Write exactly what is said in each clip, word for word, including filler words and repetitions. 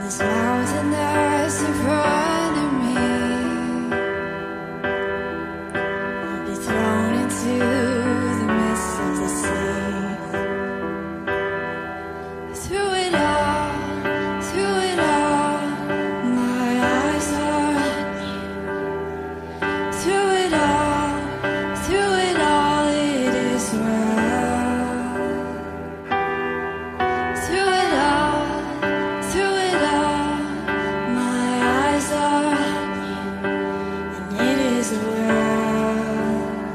This mountain that's in front of me will be thrown into the midst of the sea. Through it all, through it all, my eyes are on you. Through it all, through it all, it is well. Through it all, through it all, my eyes are on you, and it is well.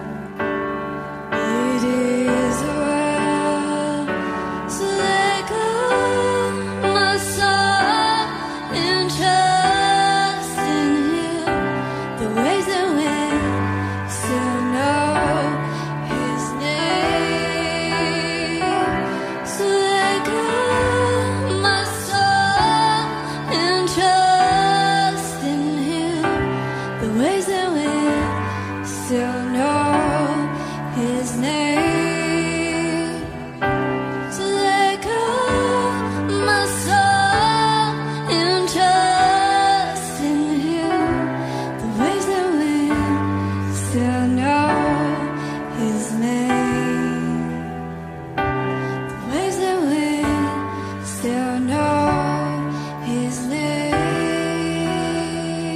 It is well. So let go my soul and trust in Him. The ways that win still know His name. So let go my soul and trust in Him. The ways that win still know His name. So let go my soul and trust in Him. The ways that win still know His name. The ways that win still know His name.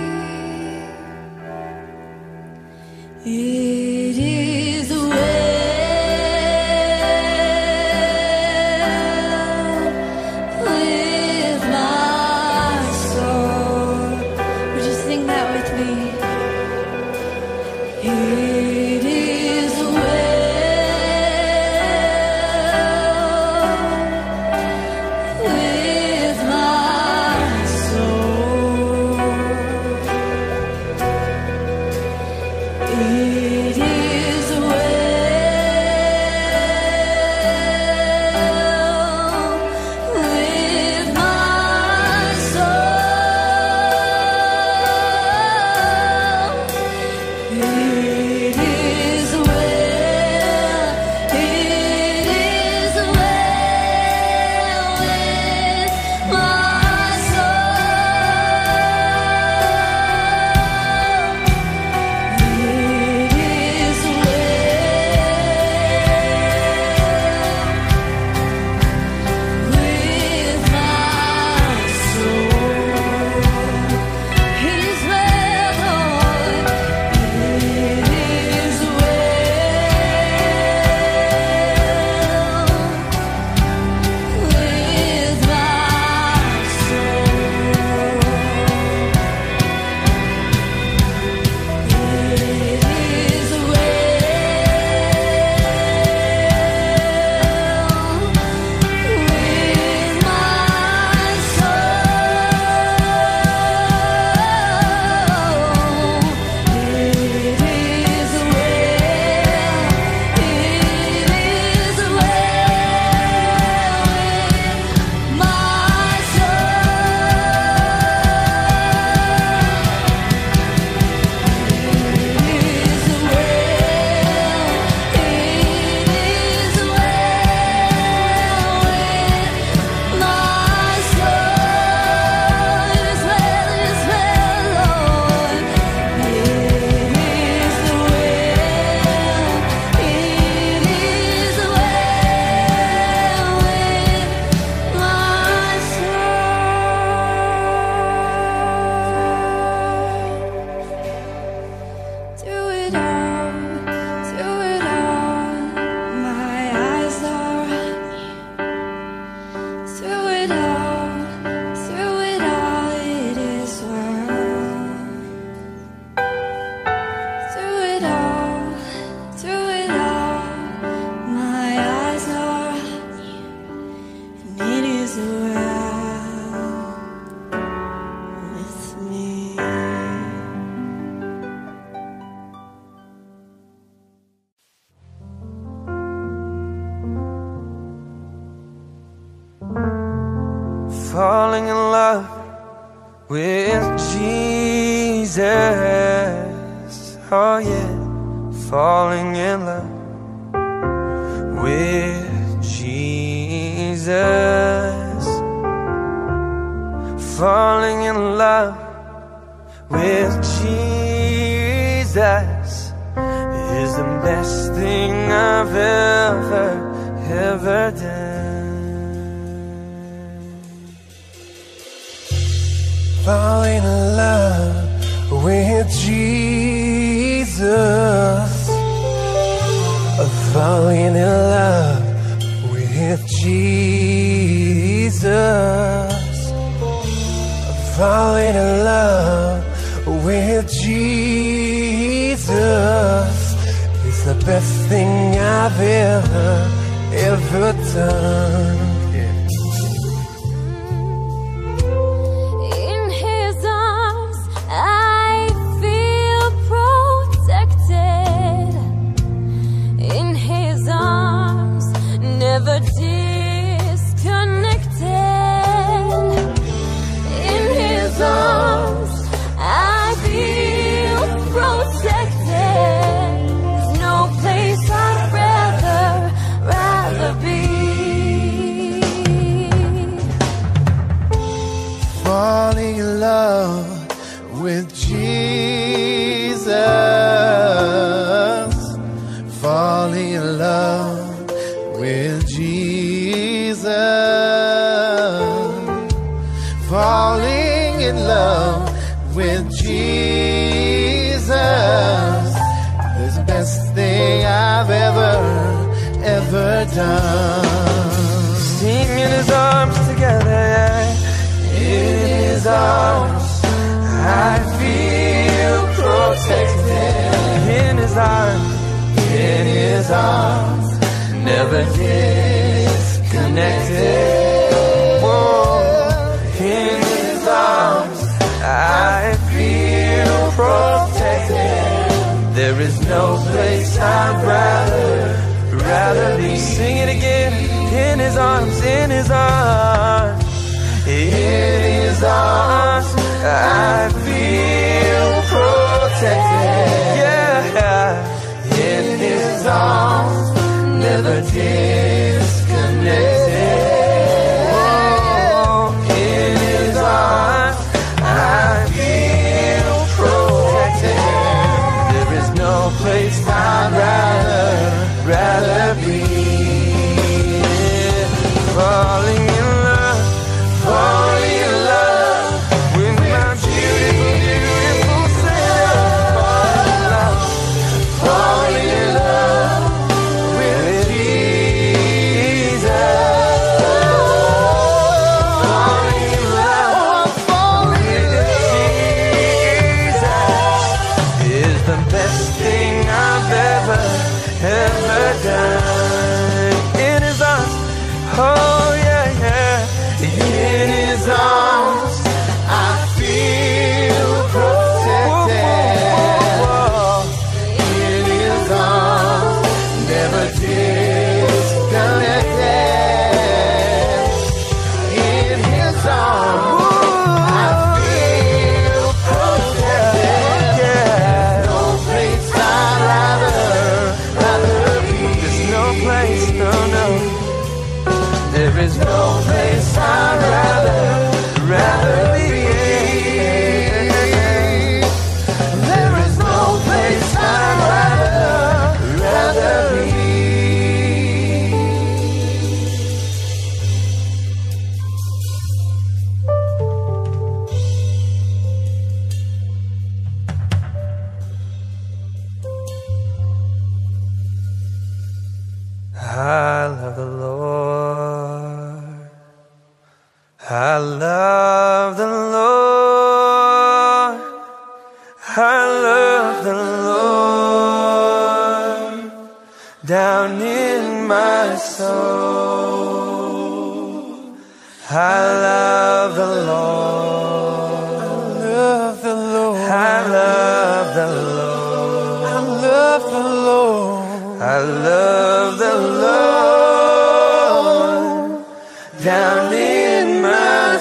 It is well with my soul. Would you sing that with me? It is well with my soul. It is well with my soul. It is well, it is well with my soul. It is falling in love with Jesus. Oh yeah, falling in love with Jesus. falling in love with Jesus is the best thing I've ever, ever done. Falling in love with Jesus, falling in love with Jesus, falling in love with Jesus is the best thing I've ever, ever done. Never disconnected. In his arms I feel protected. There's no place I'd rather, rather be. Falling in love with Jesus, falling in love with Jesus, falling in love with Jesus is the best thing I've ever, ever done. Sing in his arms together, in his arms I feel protected. In his arms, in his arms, never disconnected. Whoa. In his arms I feel protected. There is no place I'd rather, rather be. Sing it again. In his arms, in his arms, in his arms I feel protected. Yeah. In his arms, never disconnected. Oh, in his arms I feel protected. There is no place I'd rather, rather be. Falling in love, falling in love with my beautiful, beautiful Savior. Falling in love, falling in love with Jesus. Falling in love, falling with Jesus is the best thing I've ever, ever done. In his arms, oh yeah, yeah. In his arms I feel protected. In his arms, never disconnected. In his arms I feel protected. Yeah. No place I'd rather, rather be. There's no place, no, no. There is no place I'd rather, rather be. There is no place I'd rather, rather be. I love the Lord. I love the Lord. I love the Lord down in my soul. I love the Lord. I love the Lord. I love the Lord. I love the Lord. I love the Lord down in my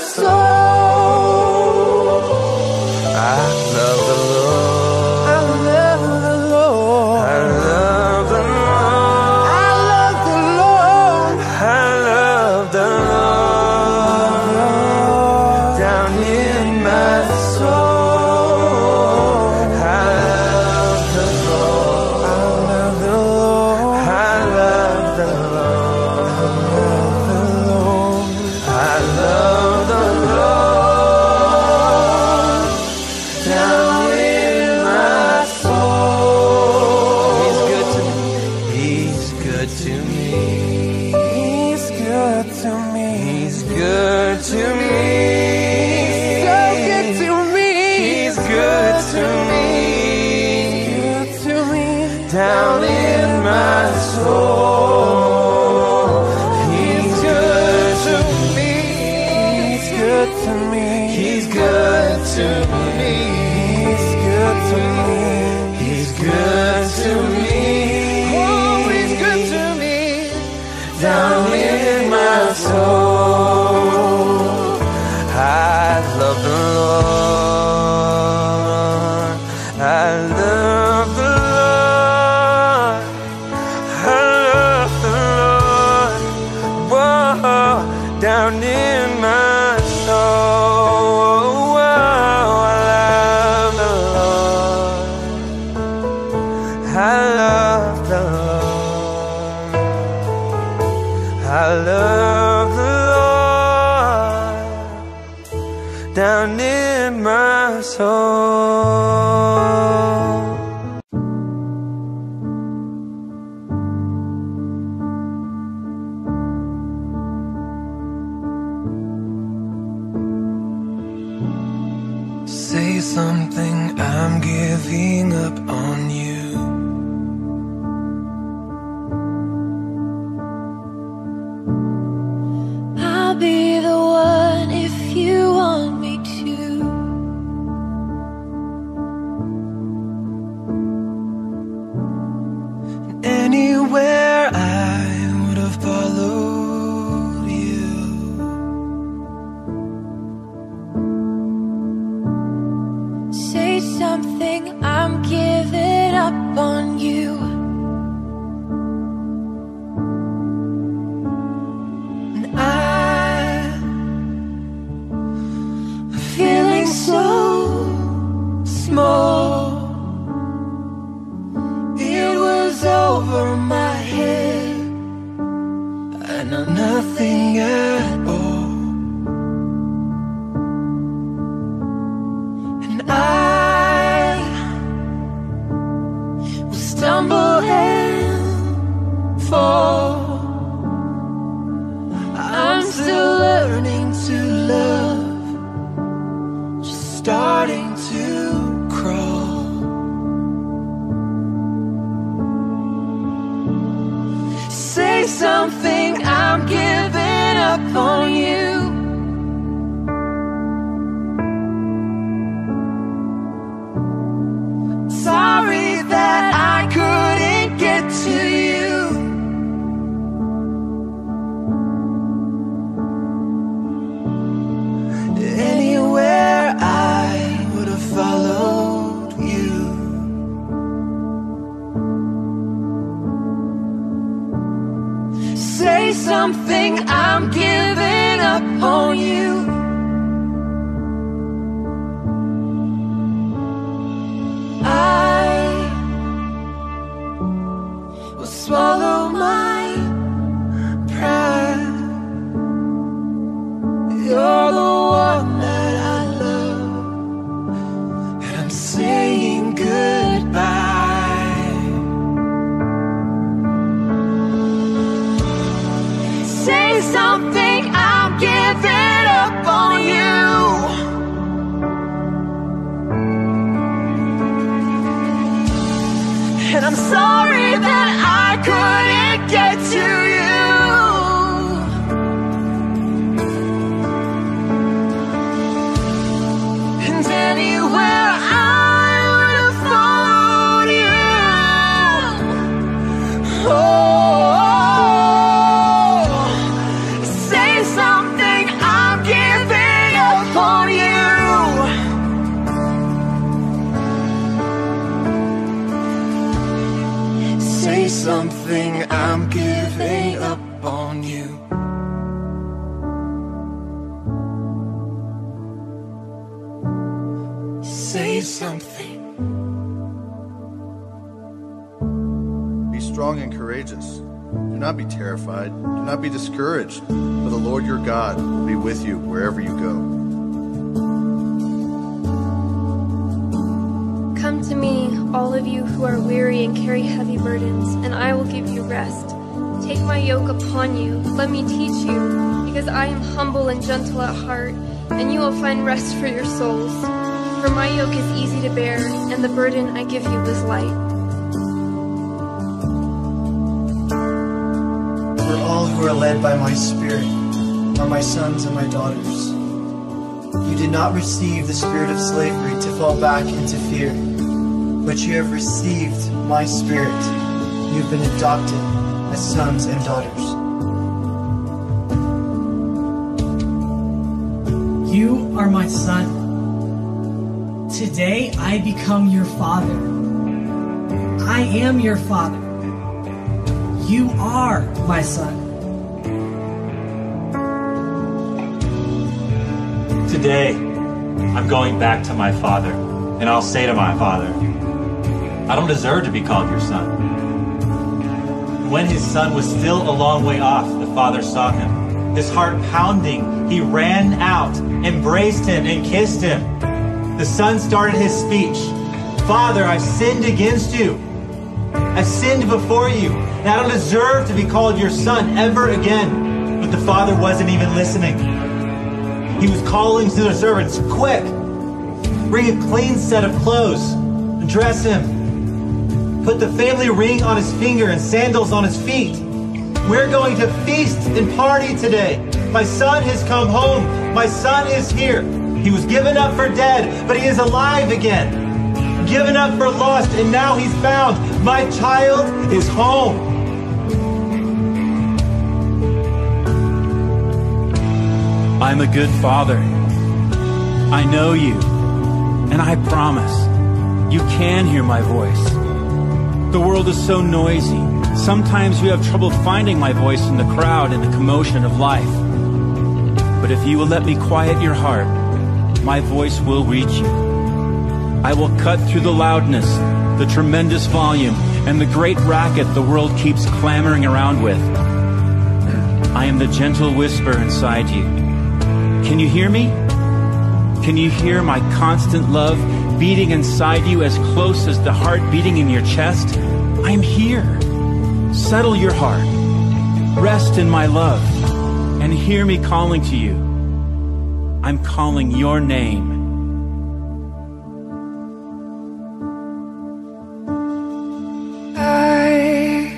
soul. I love the Lord. I love the Lord. I love the Lord. I love the Lord. I love the Lord down in He's good to me. He's good to me. He's good to me. Oh, He's good to me. Down in my soul, I love the Lord. I love the Lord. I love the Lord. Whoa, down in my soul. Whoa, I love the Lord. I love the Lord. I love the Lord. Down in my soul. Say something, I'm giving up on you. I'll be the one if you want me to. Anywhere I would have followed you. Say something, I'm giving up on you. And I'm feeling so small. It was over my head. I know nothing at all. And I will stumble and fall. I'm still learning to love, just starting to crawl. Say something, I'm giving up on you. Sorry that I couldn't get to you. Anywhere I would have followed you. Say something, I'm giving up on you. I will swallow my pride. You're the one that I love, and I'm saying goodbye. Say something, I'm giving up on you. And I'm sorry that I couldn't get to you. And anywhere I would have followed you. Oh, say something, I'm giving up on you. Say something, I'm giving up on you. Say something. Be strong and courageous. Do not be terrified. Do not be discouraged. For the Lord your God will be with you wherever you go. Come to me, all of you who are weary and carry heavy burdens, and I will give you rest. Take my yoke upon you. Let me teach you, because I am humble and gentle at heart, and you will find rest for your souls. For my yoke is easy to bear, and the burden I give you is light. For all who are led by my Spirit are my sons and my daughters. You did not receive the spirit of slavery to fall back into fear, but you have received my spirit. You have been adopted as sons and daughters. You are my son. Today I become your father. I am your father. You are my son. Today, I'm going back to my father, and I'll say to my father, I don't deserve to be called your son. When his son was still a long way off, the father saw him. His heart pounding, he ran out, embraced him, and kissed him. The son started his speech. Father, I've sinned against you. I've sinned before you, and I don't deserve to be called your son ever again. But the father wasn't even listening. He was calling to the servants, quick, bring a clean set of clothes, and dress him. Put the family ring on his finger and sandals on his feet. We're going to feast and party today. My son has come home. My son is here. He was given up for dead, but he is alive again. Given up for lost, and now he's found. My child is home. I'm a good father. I know you, and I promise you can hear my voice. The world is so noisy. Sometimes you have trouble finding my voice in the crowd and the commotion of life. But if you will let me quiet your heart, my voice will reach you. I will cut through the loudness, the tremendous volume, and the great racket the world keeps clamoring around with. I am the gentle whisper inside you. Can you hear me? Can you hear my constant love beating inside you as close as the heart beating in your chest? I'm here. Settle your heart. Rest in my love. And hear me calling to you. I'm calling your name. I've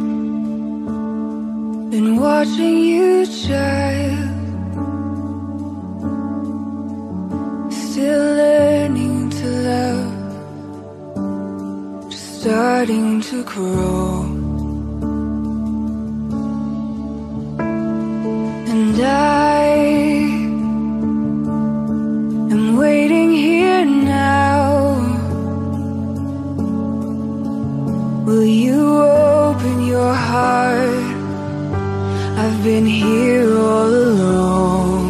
been watching you, child. Still learning to love, just starting to grow. And I am waiting here now. Will you open your heart? I've been here all alone.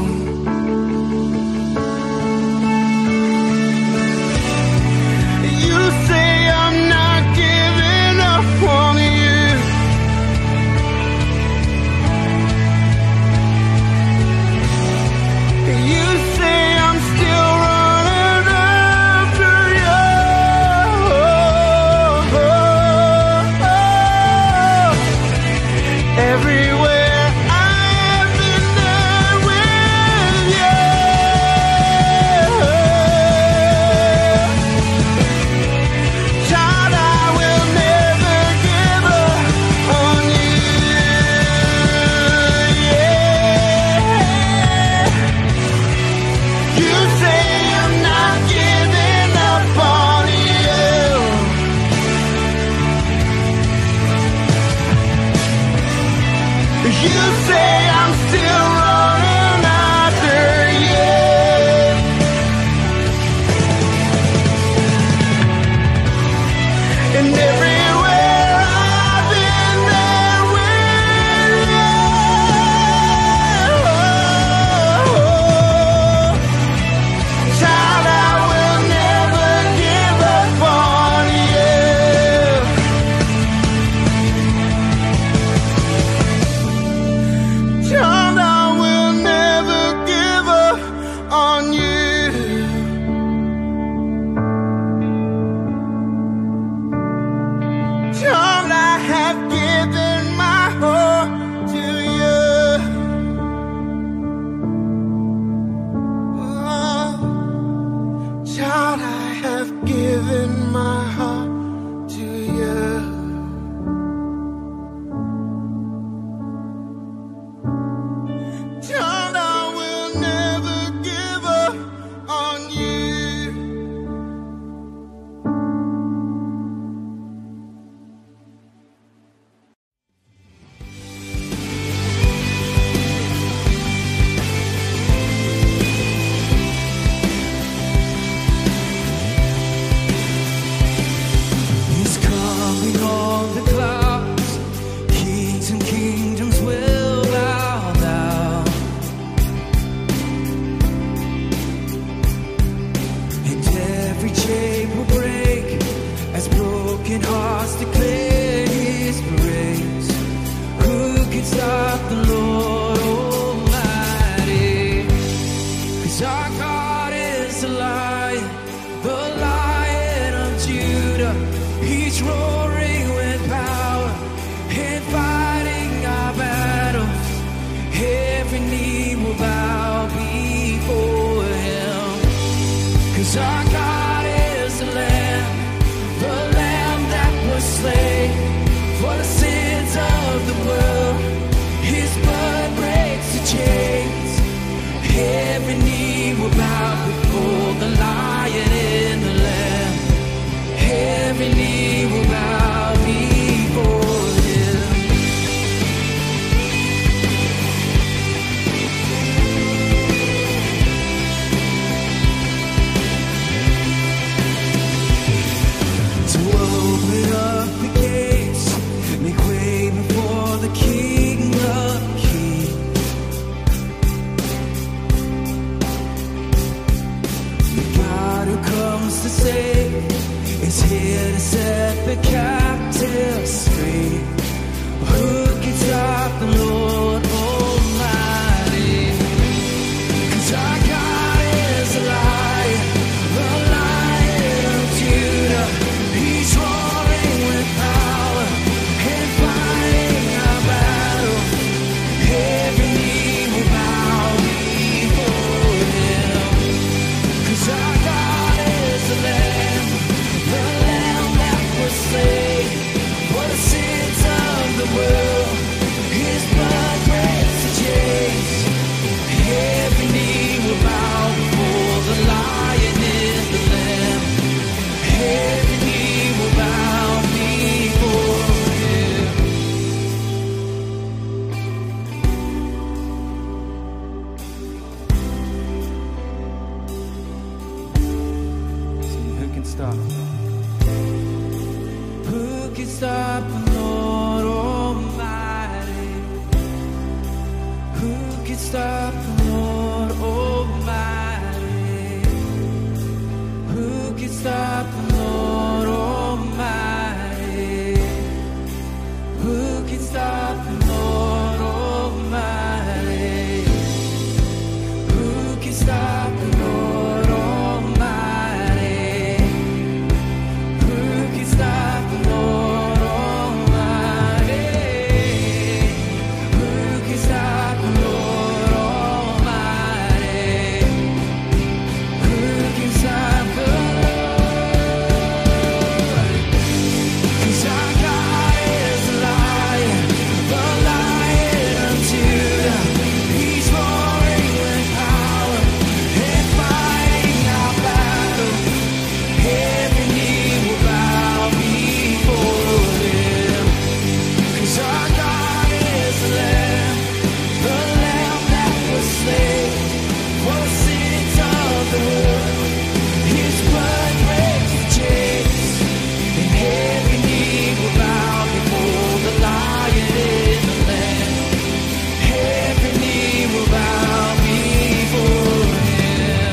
Everywhere I've is the lion, the Lion of Judah. He's roaring with power and fighting our battles. Every knee will bow before him. 'Cause our God is the Lamb, the Lamb that was slain for the sins of the world. His blood breaks the chains. Every knee will bow before the Lion and the Lamb. Every knee will bow before him. To open up the gates, make way before the King of Kings. The God who comes to save is here to set the captives free. Who can stop the Lord Almighty? 'Cause our God is a lion, the Lion of Judah. He's roaring with power and fighting our battle. Every knee will bow before him. 'Cause our God is the Lamb, the Lamb that was slain for the sins of the world. His blood breaks the chains. Every knee will bow before the Lion and the Lamb. Every knee will bow before him. Who can stop? Who can stop the Lord Almighty? Who can stop the Lord Almighty? Who can stop the Lord Almighty? Who can stop the Lord Almighty? Who can stop the Lord Almighty? Who can stop the Lord Almighty? Who can stop the Lord Almighty? Who can stop the Lord? 'Cause our God is a lion, the Lion of Judah. He's roaring with power and fighting our battle. Every knee will bow before him. 'Cause our God is the Lamb, the Lamb that was slain for the sins of the world. His blood breaks the chains, and every knee will bow before the Lion and the Lamb. Every knee will bow before him.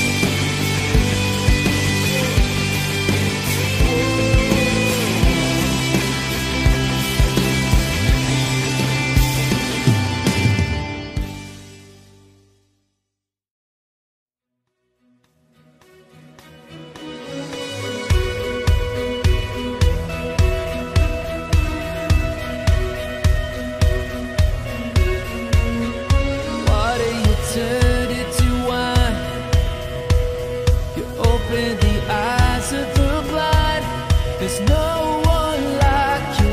Water you turned into wine. You opened the eyes of the blind. There's no one like you,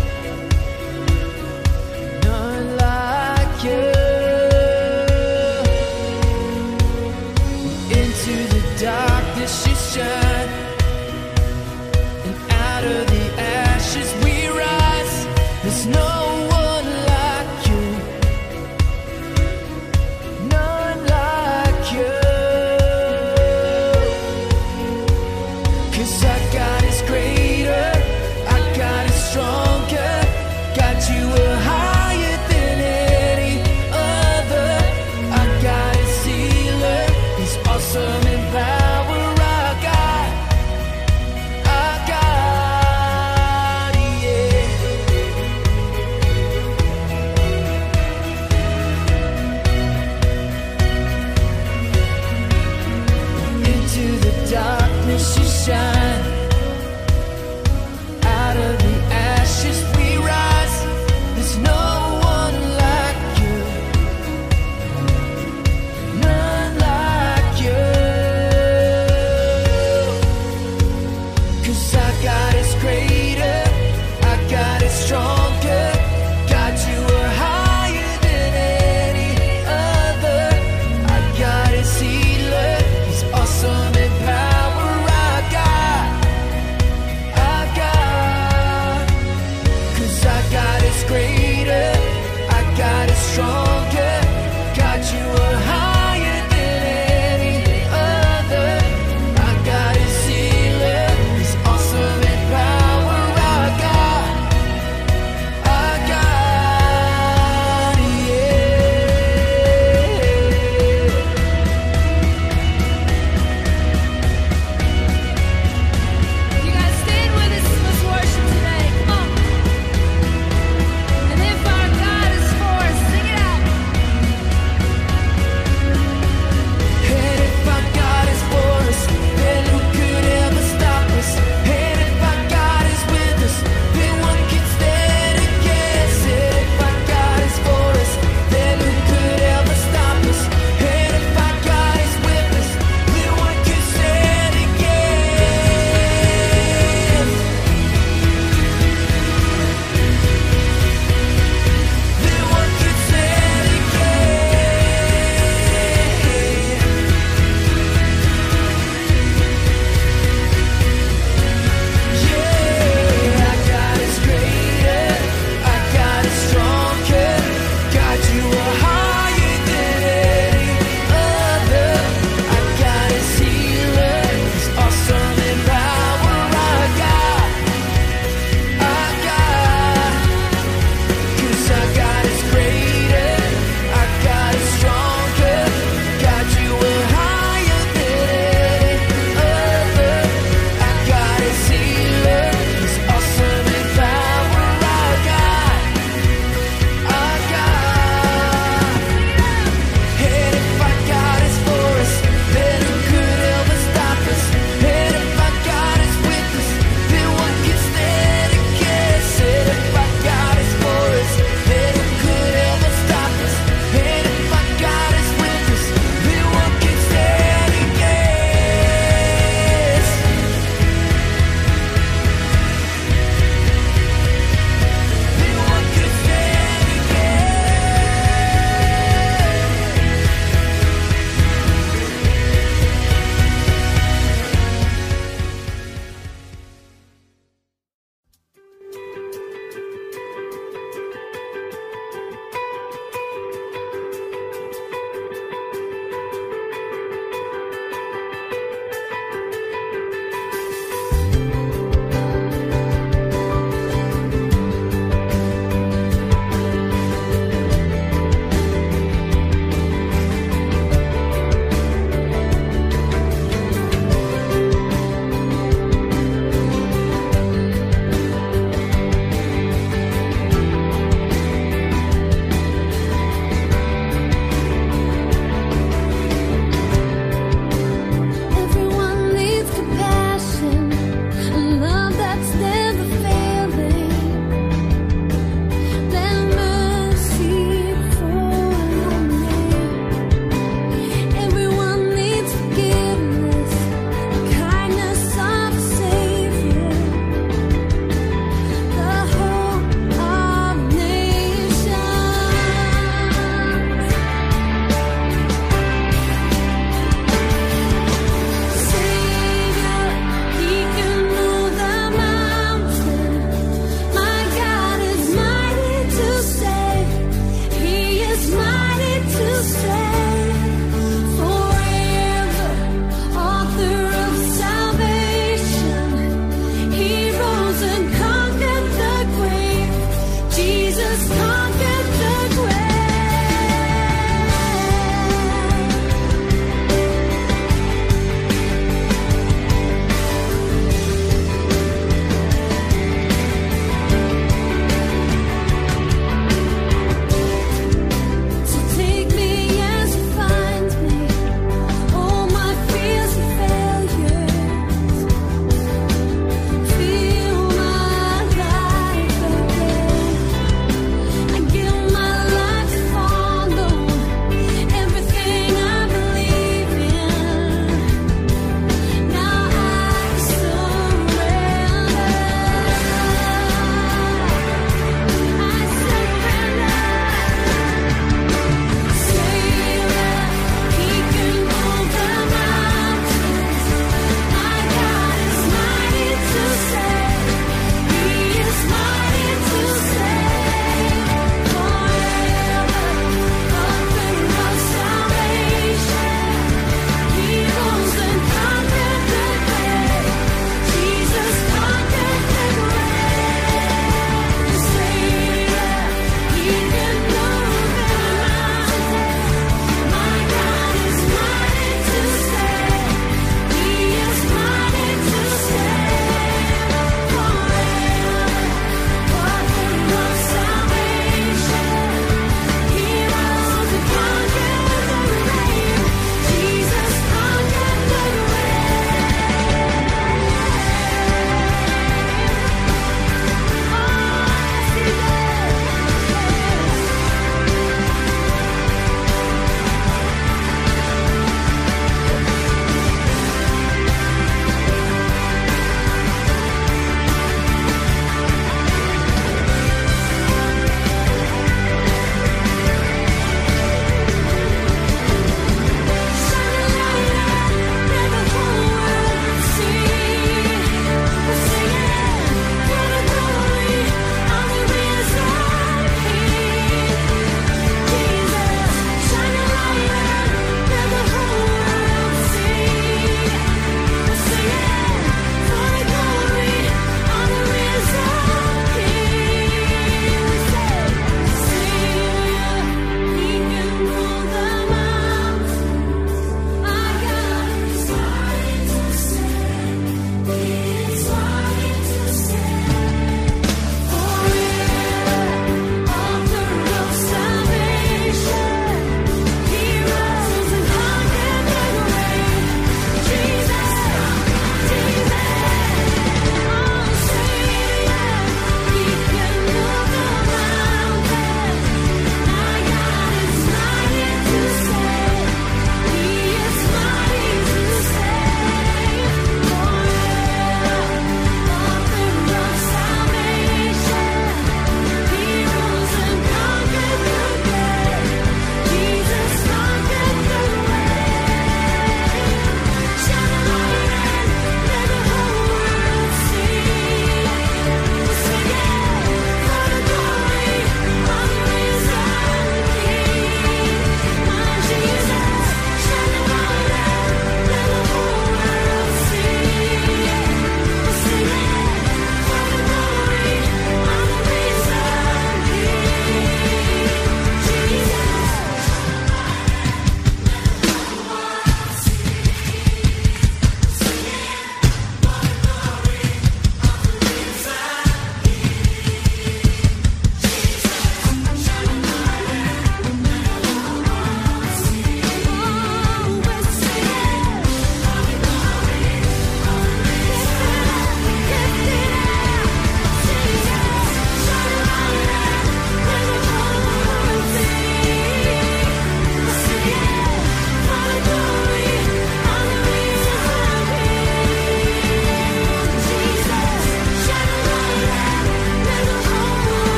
none like you. Into the darkness you shine, and out of the ashes we rise. There's no one like you, none like you. 'Cause our God is greater, our God is stronger. God, you are higher than any other. Our God is healer, He's awesome in power. Our God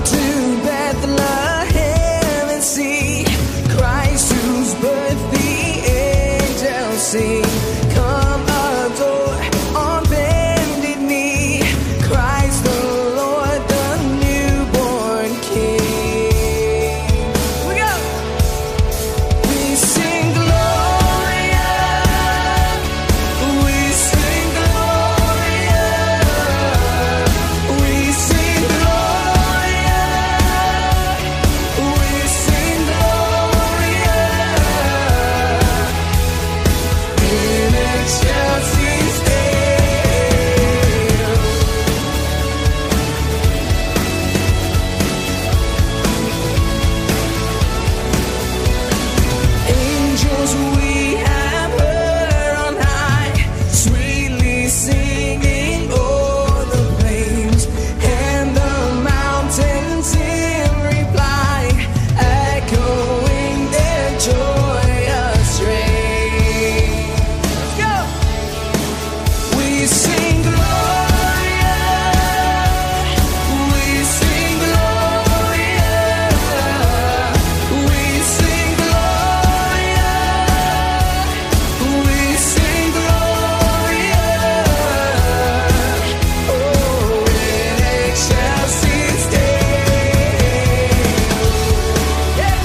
to Bethlehem and see Christ whose birth the angels sing. Come adore on bended knee Christ the Lord, the newborn King. Here we go. We sing Gloria, we sing Gloria, we sing Gloria, we sing Gloria in excelsis Deo. Angels we have heard on high, sweetly singing o'er the plains, and the mountains in reply, echoing their joyous strain. Let's go! We sing Gloria, we sing Gloria, we sing Gloria, we sing Gloria, oh, in excelsis Deo. Yeah.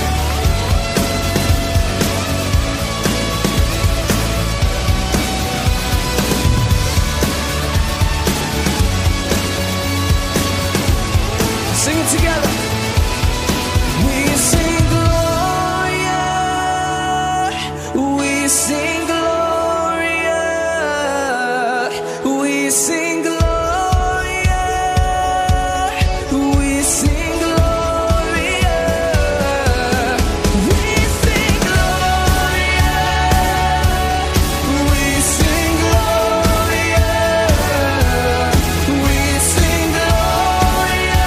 Sing it together. We sing Gloria, we sing Gloria, we sing Gloria, we sing Gloria, we sing Gloria, we sing Gloria, we sing Gloria,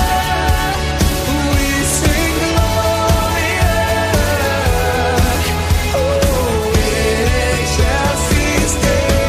we sing Gloria, oh, in excelsis Deo.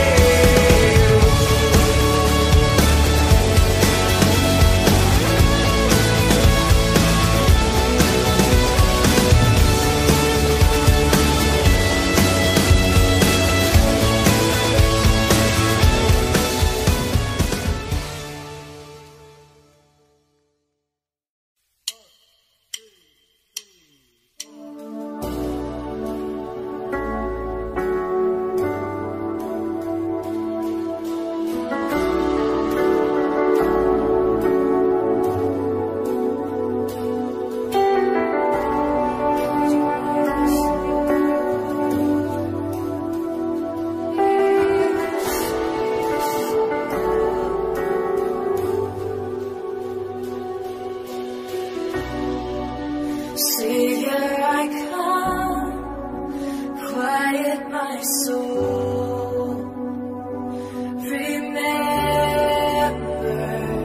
Savior, I come, quiet my soul. Remember,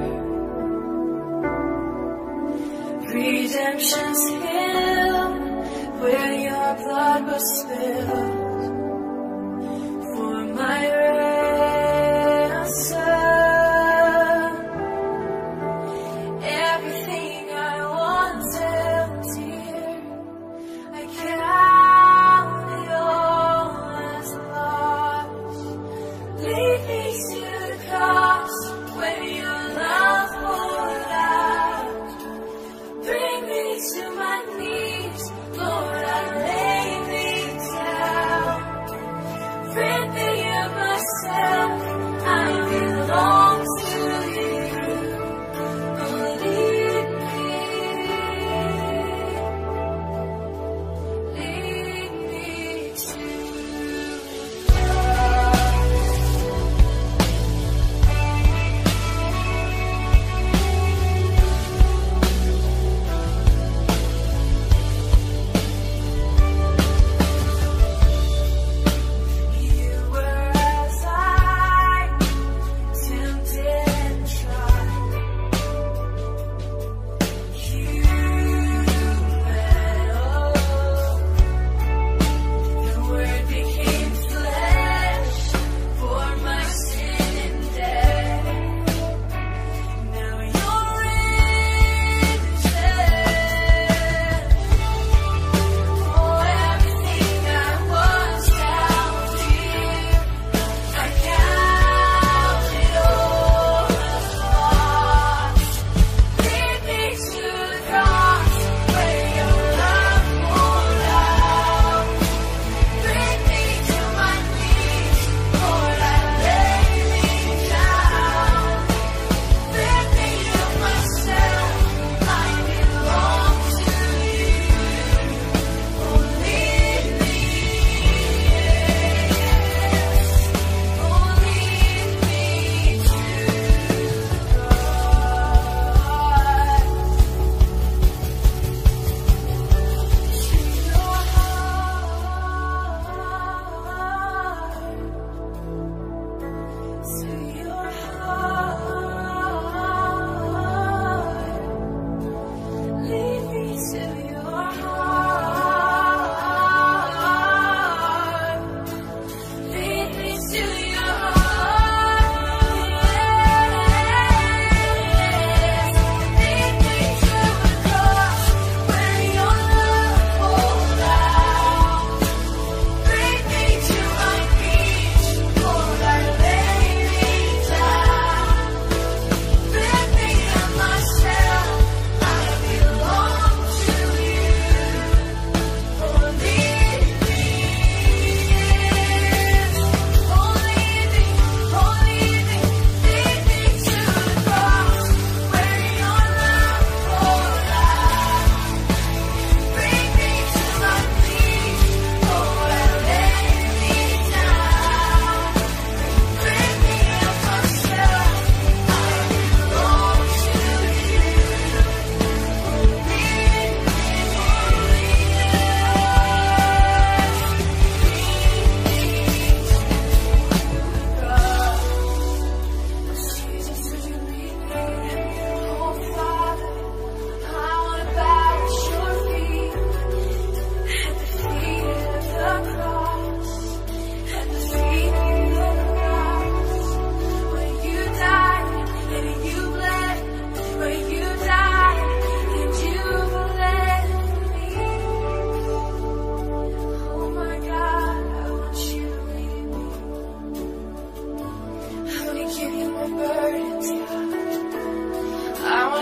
redemption's hill, where your blood was spilled for my ransom. Everything I once held dear, I count it all as lost. Lead me to the cross where your love poured out. Bring me to my knees, Lord, I lay me down. Rid me of myself, I belong to you. Oh, lead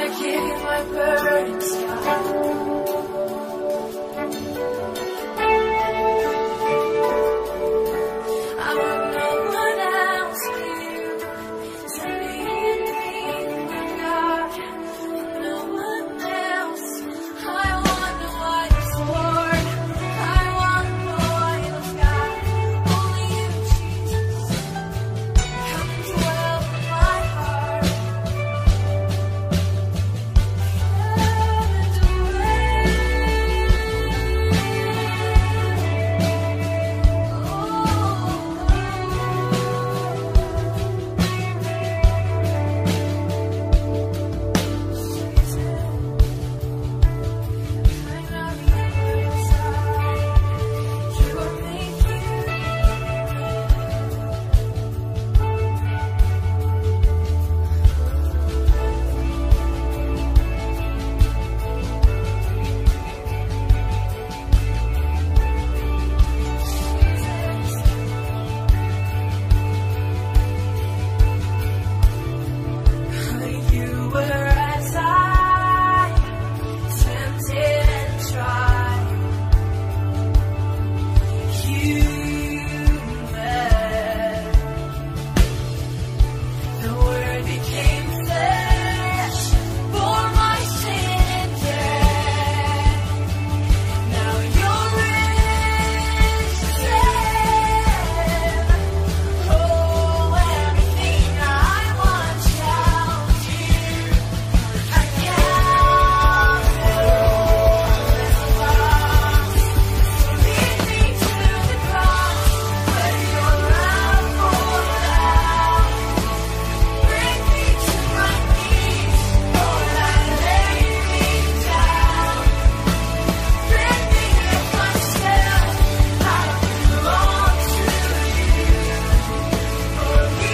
wanna give you my burdens, God. I want no one else but you to lead me, my God. No one else. I want the white sword. I want the oil of God. Only you, Jesus. Come and dwell in my heart. You were as I tempted and tried. You led. The Word became flesh, bore my sin and death. Now you're risen. Oh, everything I want shall do. I count it all as lost. Lead me to the cross where your love poured out. Bring me to my knees, Lord, I lay me down. Rid me of myself, I belong to you. Forgive me.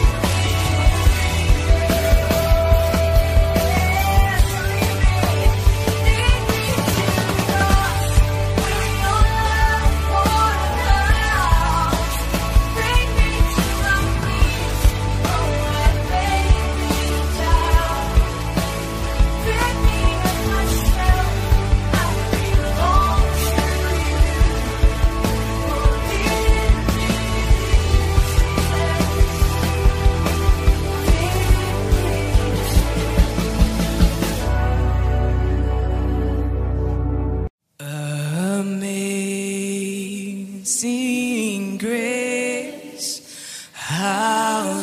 Amazing grace, how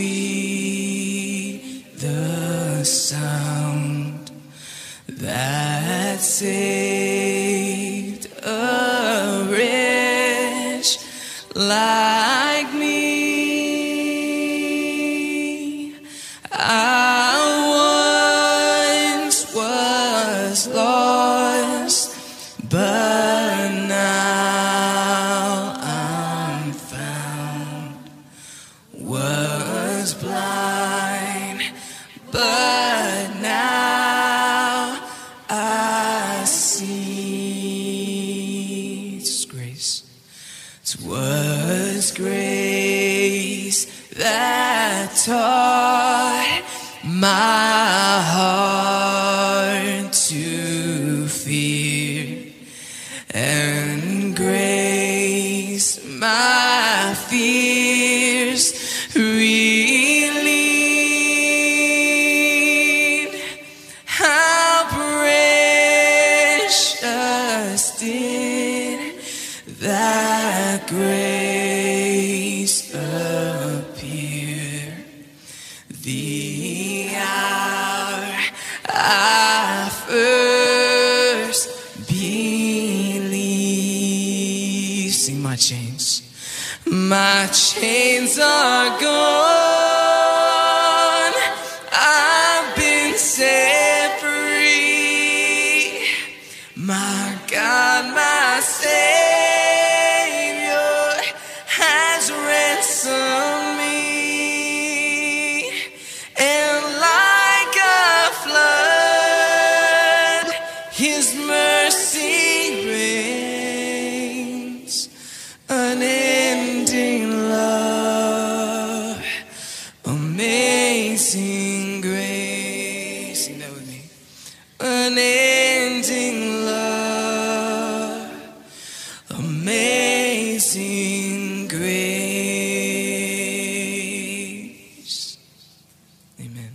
sweet the sound that saved a wretch like me. I once was lost, but now I'm found. Was blind, but now I see. It's grace. 'Twas grace that taught my heart to fear, and grace my fears relieved. How precious did that grace appear, the hour I first believed. Sing my chains. My chains are gone. I've been set free. My God, my Savior has ransomed me. And like a flood, His mercy reigns. Unending love, amazing grace. Sing that with me. Unending love, amazing grace. Amen.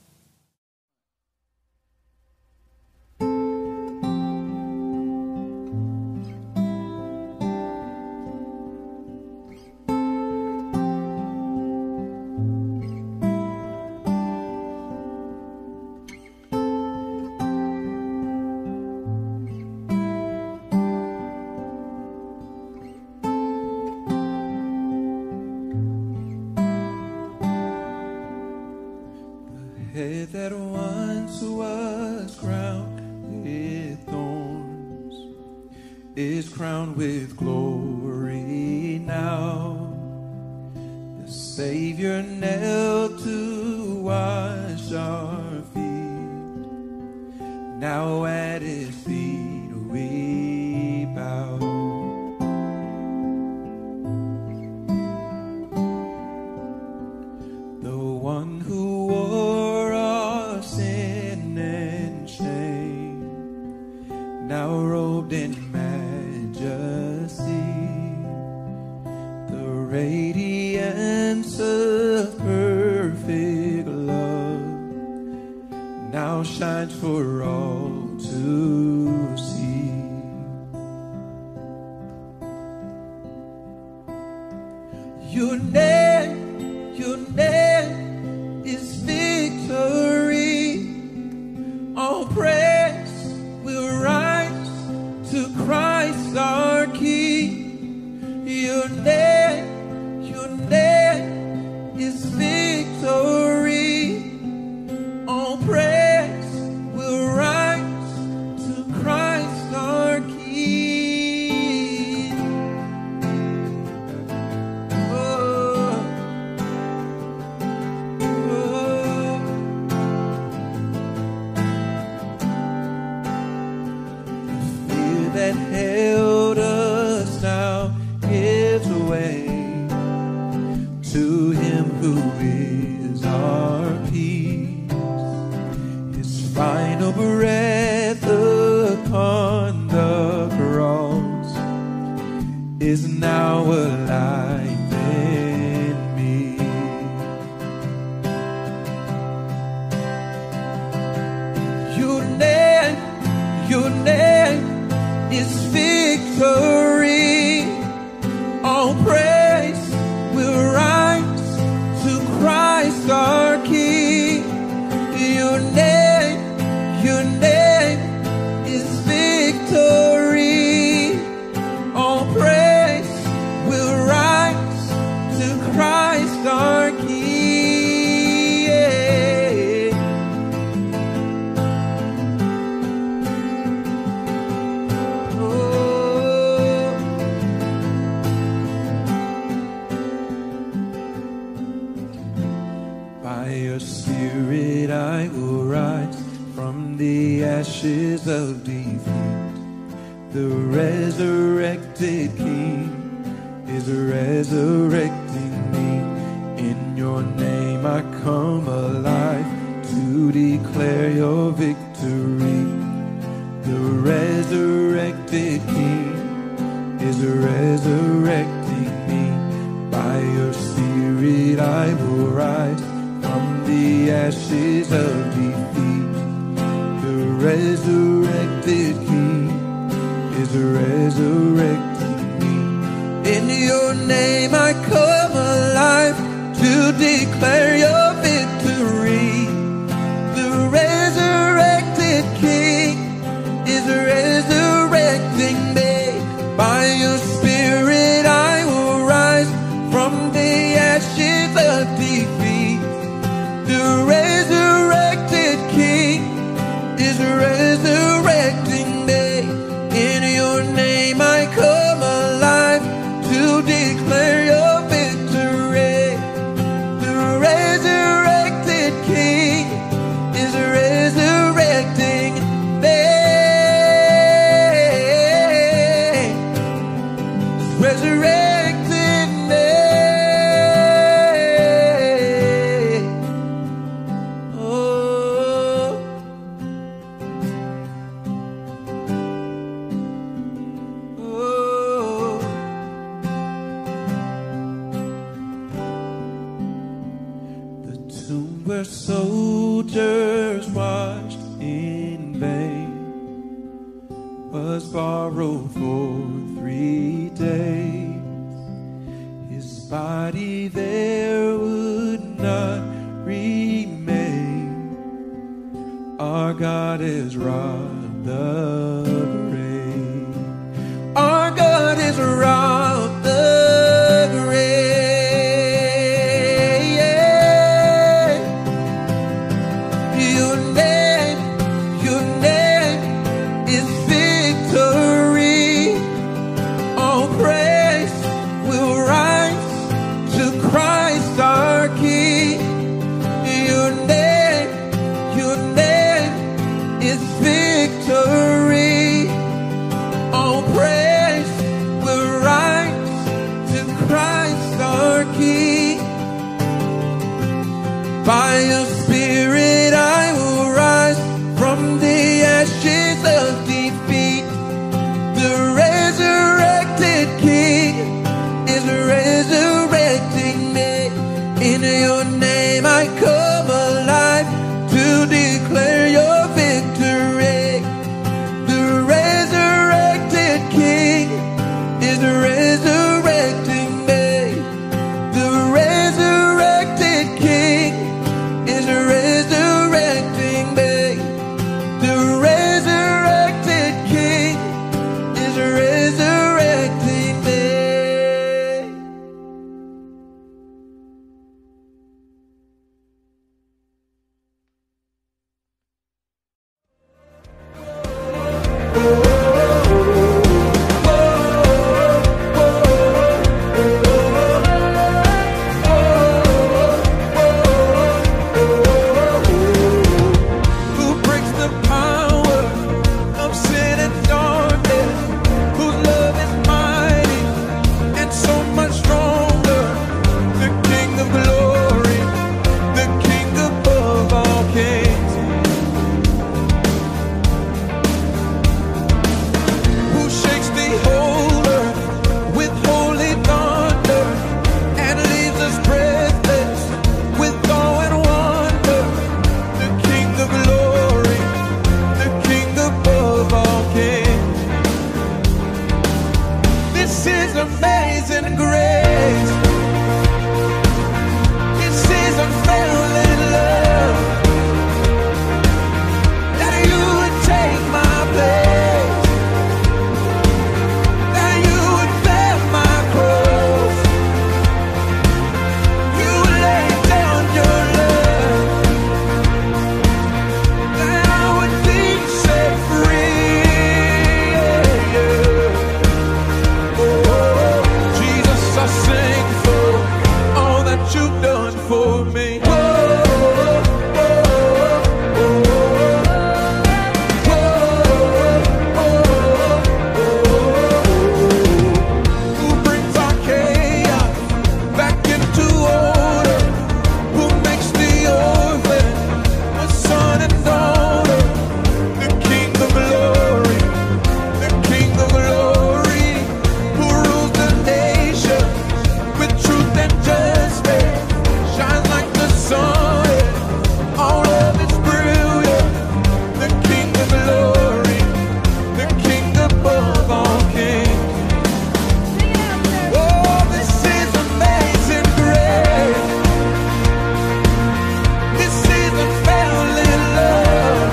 Head that once was crowned with thorns is crowned with glory now. The Savior knelt to wash our feet. Now at his feet we bow. The one who wore our sin and shame, now robed in majesty, the radiance of perfect love now shines for all to see. Your name, your name is victory. All praise will rise to Christ our King. Your name, your name is victory. All praise will rise to Christ our King. Oh, oh. The fear that held us now gives way to him who is our peace. His final breath upon the cross is now alive in me. Your name, your name is victory. All praise will rise to Christ our King. Your name, your name is victory. All praise will rise to Christ our King. Oh. By your Spirit I will rise from the ashes of defeat. The resurrected King is resurrecting me. In your name I come alive to declare your victory. The resurrected King is resurrecting me. By your Spirit I will rise from the ashes of defeat. The resurrected King is resurrecting me. In your name I come alive to declare your victory. The resurrected King is resurrecting me. By your Spirit I will rise from the ashes of defeat. The resurrected King is resurrecting me. In your name I come alive to declare your victory. in vain, was borrowed for three days. His body there would not remain. Our God is robbed the grave. Our God is robbed the grave. Your name, your name is victory. All praise will rise to Christ our King. Your name, your name is victory. All praise will rise to Christ our King. By your Spirit I will rise from the ashes of defeat. The resurrected King is resurrecting me. In your name I come alive to declare your victory. The resurrected King is resurrecting me. The resurrected King is resurrecting me. The resurrected King is resurrecting me. Who breaks the power of sin and darkness? Whose love is mighty and so much stronger? The King of glory, the King above all kings. Who shakes the whole earth with holy thunder and leaves us breathless with awe and wonder? The King of glory, the King above all kings. This is amazing grace. This is unfailing love. That you would take my place. That you would bear my cross. You would lay down your love. That I would be set free. Oh, Jesus, I sing for all that you've done for me. Whoa, whoa, whoa, who brings our chaos back into order? Who makes the orphan a son and daughter? The King of glory, the King of glory, who rules the nation with truth and justice, shines like the sun. All of it's brilliant. The King of glory, the King above all kings. Oh, this is amazing grace. This is unfailing love.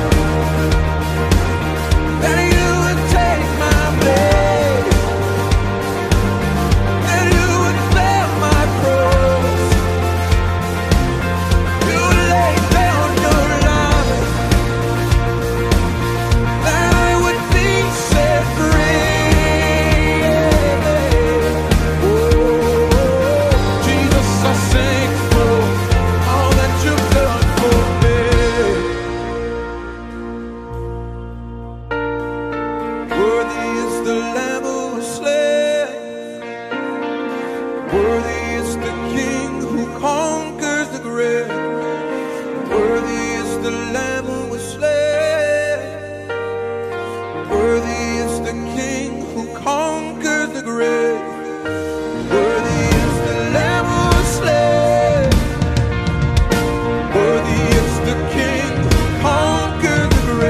That you would take my place. That you would bear my cross. You would lay down your life. That I would be set free. Oh, Jesus, I sing for all that you've done for me. Worthy is the Lamb who was slain. Worthy is the King who conquers the grave. Worthy is the Lamb who was slain. Worthy is the King who conquers the grave. Worthy is the Lamb who was slain. Worthy is the King who conquered the grave.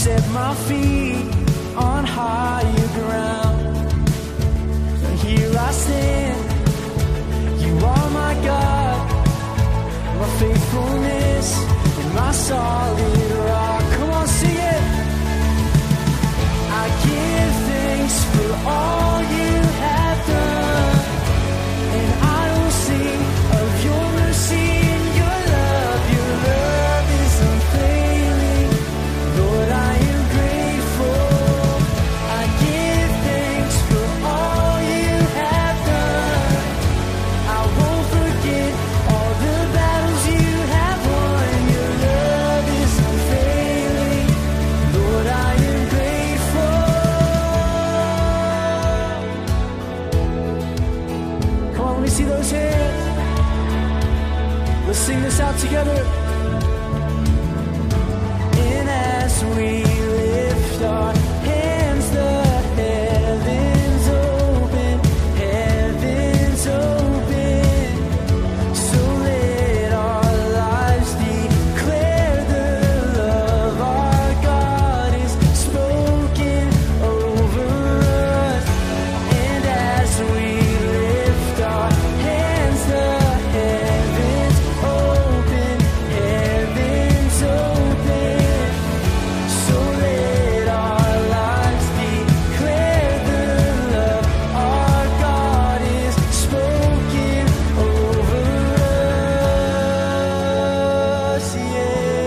set my feet on higher ground. So here I stand, you are my God, my faithfulness and my solid rock. Come on, sing it. I give thanks for all you have done, and I will sing of your mercy and your love. Your love is unfailing. Lord, I am grateful. I give thanks for all you have done. I won't forget all the battles you have won. Your love is unfailing. Lord, I am grateful. Come on, let me see those hands. Let's sing this out together. And as we lift our hands, the heavens open, heavens open. So let our lives declare the love our God is spoken over us. And as we lift our hands, the heavens open, heavens open. So let our lives declare the love our God is spoken over us. Yeah,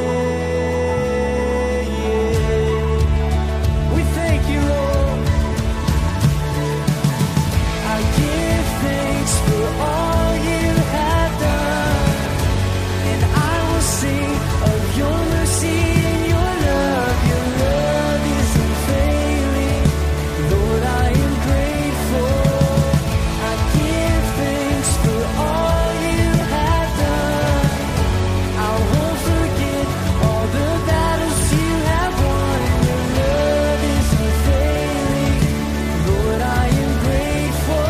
yeah. We thank you, Lord. I give thanks for all you have done, and I will sing of your mercy and your love. Your love is unfailing. Lord, I am grateful. I give thanks for all you have done. I won't forget all the battles you have won. Your love is unfailing. Lord, I am grateful.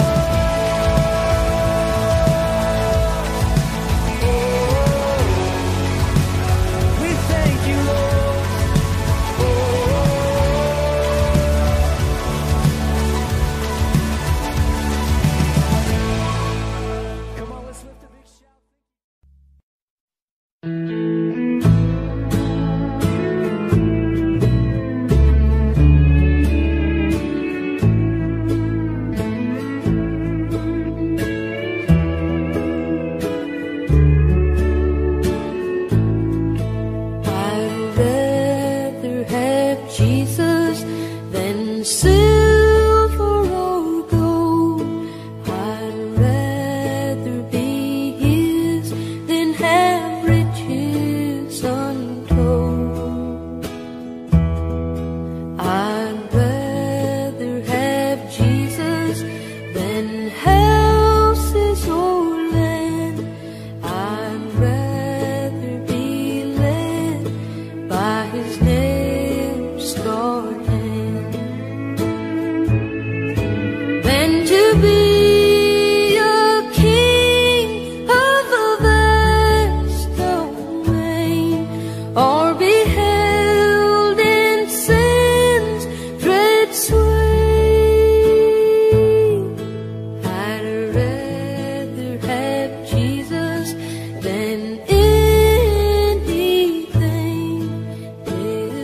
We thank you, Lord. Come on, let's lift a big shout. I'd rather have Jesus than silver or gold. I'd rather be His than have riches untold. I'd rather have Jesus than houses or land. I'd rather be led by His nail-scarred hand than to be a king of a vast domain, or be held in sin's dread sway. I'd rather have Jesus than anything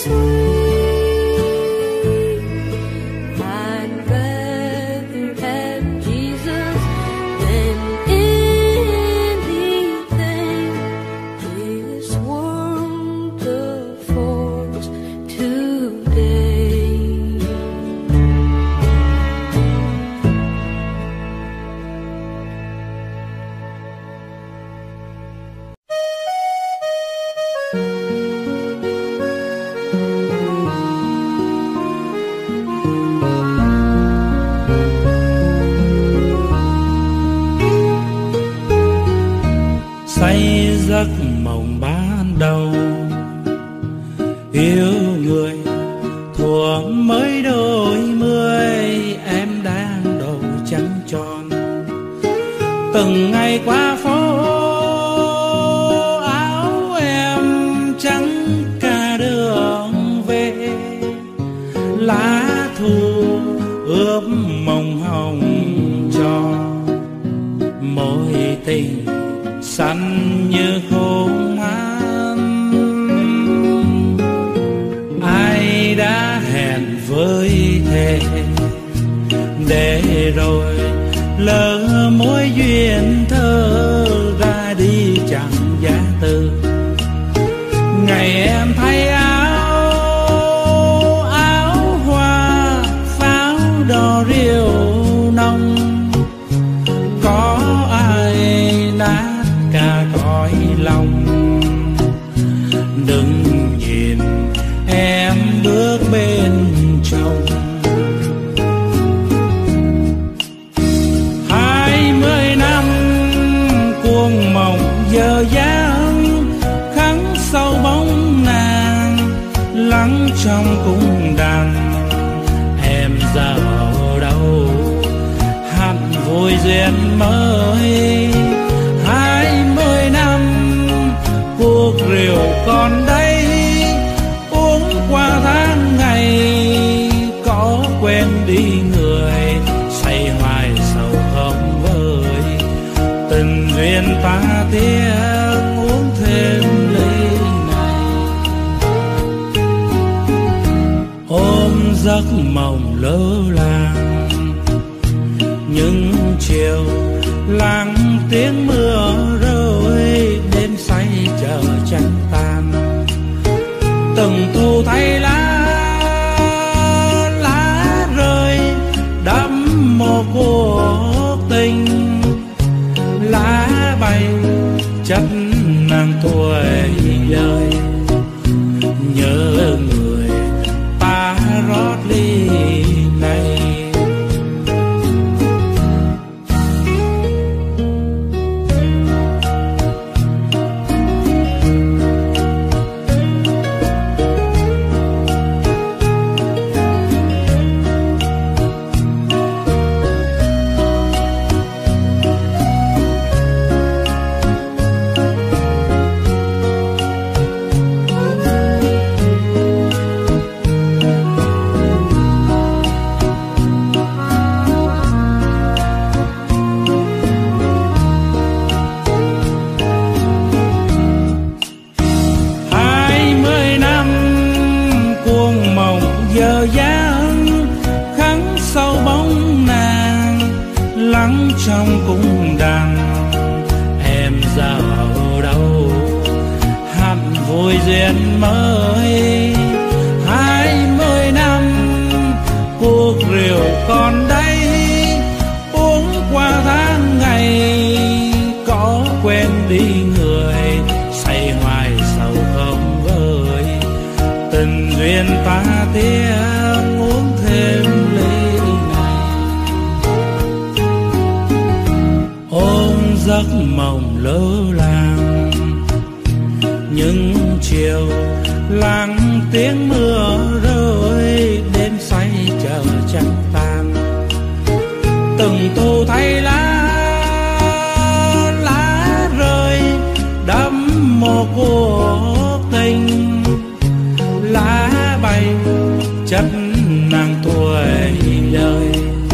say giấc mộng ban đầu, yêu người thuở mới đôi mươi, em đang đầu trắng tròn. Từng ngày qua phố áo em trắng cả đường về, lá thu ướp mộng hồng cho mối tình xanh như khôn han. Ai đã hẹn với thề để rồi lỡ mối duyên thơ ra đi chẳng giá từ. Ngày em thay áo áo hoa pháo đỏ rượu nồng, có ai nát cả cõi lòng. Đừng nhìn em bước bên chồng. Hai mươi năm cuồng mộng giờ dáng, khắc sâu bóng nàng lắng trong cung đàn. Em giờ ở đâu hẳn vui duyên mới. Hai mươi năm cuộc rượu còn đây, uống qua tháng ngày có quên đi người. Say hoài sầu không vơi, tình duyên ta tiếc uống thêm ly này. Ôm giấc mộng lơ làng những chiều lắng tiếng mưa rơi, đêm say chờ trăng tan. Từng thu thay lá lá rơi đẫm mồ cuộc tình. Lá bay chất nàng tuổi lời, nhớ người ta rót ly này. Trong cung đàn em giờ ở đâu hẳn vui duyên mới. Hai mươi năm cuộc rượu còn đây, uống qua tháng ngày có quên đi người. Say hoài sầu không vơi, tình duyên ta tiếc uống thêm ly này. Ôm giấc mộng lơ làng những chiều lắng tiếng mưa rơi, đêm say chờ trăng tan. Từng thu thay lá lá rơi đẫm mồ cuộc tình. Lá bay chất nàng tuổi lời,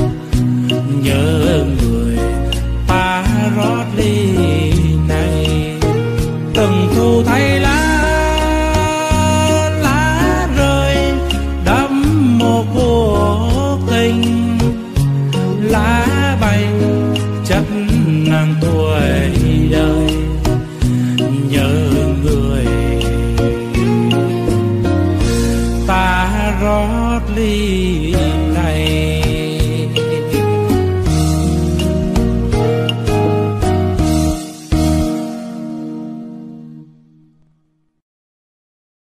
nhớ người ta rót ly này. Từng thu thay lá lá rơi đi.